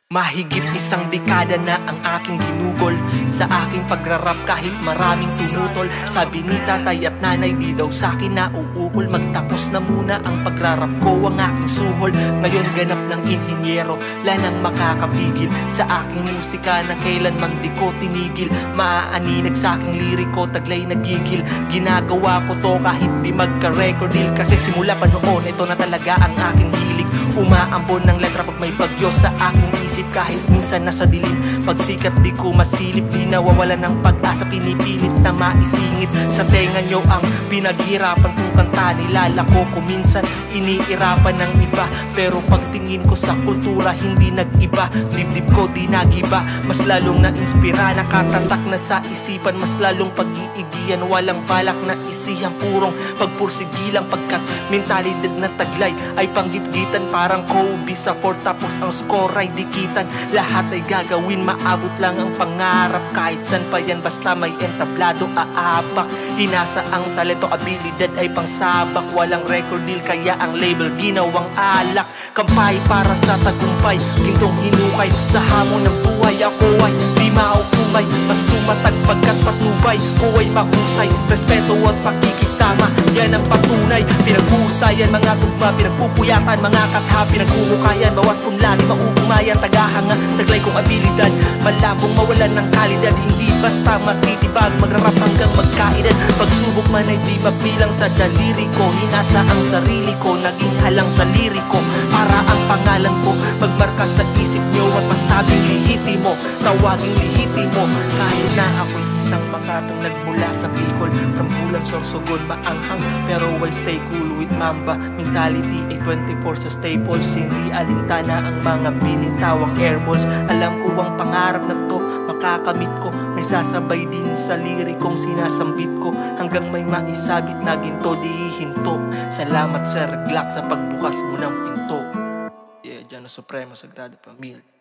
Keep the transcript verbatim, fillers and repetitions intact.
Mahigit isang dekada na ang aking ginugol sa aking pagrarap kahit maraming tumutol. Sabi ni tatay at nanay di daw sa'kin na uuhol. Magtapos na muna ang pagrarap ko, ang aking suhol. Ngayon ganap ng inhinyero, lanang makakapigil sa aking musika na kailanman di ko tinigil. Maaaninag sa aking liriko, taglay nagigil. Ginagawa ko to kahit di magka-record deal. Kasi simula pa noon, ito na talaga ang aking hilig. Umaambon ng letra pag may bagyo sa aking isip. Kahit minsan nasa dilim, pagsikat di ko masilip. Di nawawala ng pag-asa, pinipilit na maisingit sa tenga nyo ang pinaghirapan kong kanta. Nilalako ko minsan, iniirapan ng iba. Pero pagtingin ko sa kultura, hindi nag-iba. Dibdib ko di nagiba, mas lalong na-inspira. Nakatatak na sa isipan, mas lalong pag-iigihan. Walang balak na isihang purong pagpursigilang, pagkat mentalidad na taglay ay panggitgitan. Parang Kobe sa four, tapos ang score ay dikitan. Lahat ay gagawin, maabot lang ang pangarap. Kahit san pa yan, basta may entablado, aapak. Inasa ang talento, abilidad ay pangsabak. Walang record deal, kaya ang label ginawang alak. Kampay para sa tagumpay, gintong hinukay. Sa hamon ng buhay, ako ay di maukumay. Mas tumatag pagkat patnubay ko ay mahusay. Respeto at pakikisama, yan ang patunay. Pinaghusayan mga tugma, pinagpupuyatan mga katha. Pinaghuhukayan, bawat punlani mauumayan. Tagahanga, taglay kong abilidad, malabong mawalan ng kalidad. Hindi basta matitibag, magrarap hanggang magkaedad. Pagsubok man ay di mabilang sa daliri ko. Hinasa ang sarili ko, naging halang sa liriko. Para ang pangalan ko magmarka sa isip nyo at masabing lihitimo, tawaging lihitimo. Kahit na ako'y isang makatang nagmula sa Bicol, from Bulan, Sorsogon, maanghang, pero why stay cool with Mamba mentality ay twenty-four sa staples. Hindi alintana ang mga binitawang airballs. Alam ko ang pangarap na to makakamit ko. May sasabay din sa lirikong sinasambit ko, hanggang may maisabit na ginto di hinto. Salamat Sir Glock sa pagbukas mo ng pinto. Yeah, Diyan Supremo Sagrada Familia.